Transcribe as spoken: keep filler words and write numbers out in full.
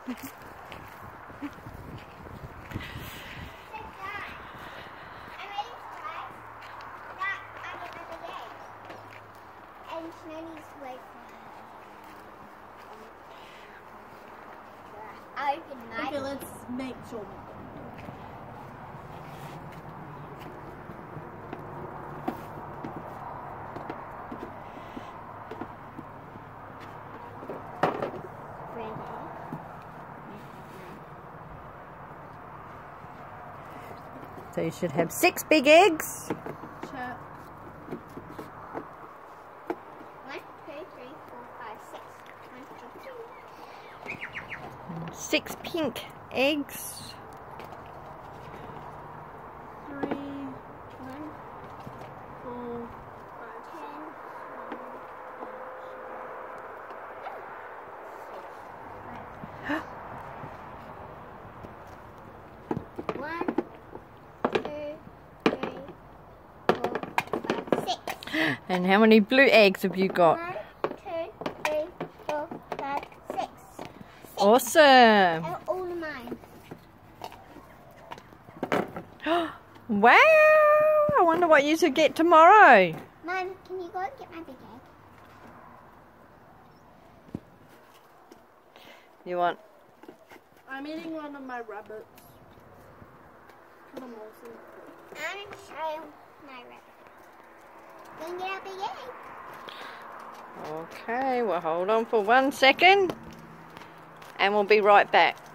Okay, let's make sure. So you should have six big eggs. Sure. One, two, three, four, five, six. One, two, three. Six pink eggs. Three, one, four, five, ten. One, two, three, four, five, six. And how many blue eggs have you got? One, two, three, four, five, six. Six. Awesome. And all of mine. Wow! I wonder what you should get tomorrow. Mum, can you go and get my big egg? You want? I'm eating one of my rabbits. I'm awesome. I'm going to show you my rabbit. Go and get our big egg. Okay, well hold on for one second and we'll be right back.